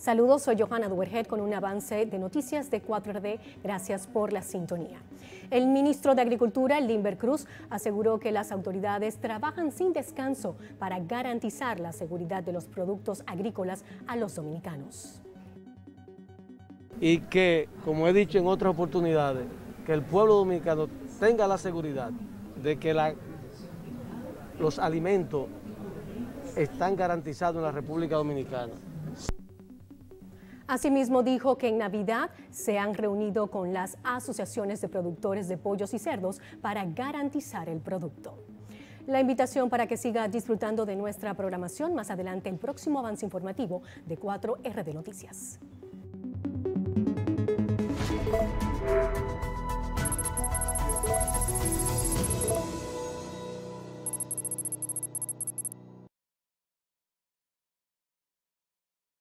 Saludos, soy Johanna Duerjet con un avance de noticias de 4RD. Gracias por la sintonía. El ministro de Agricultura, Limber Cruz, aseguró que las autoridades trabajan sin descanso para garantizar la seguridad de los productos agrícolas a los dominicanos. Y que, como he dicho en otras oportunidades, que el pueblo dominicano tenga la seguridad de que los alimentos están garantizados en la República Dominicana. Asimismo, dijo que en Navidad se han reunido con las asociaciones de productores de pollos y cerdos para garantizar el producto. La invitación para que siga disfrutando de nuestra programación más adelante el próximo avance informativo de 4RD Noticias.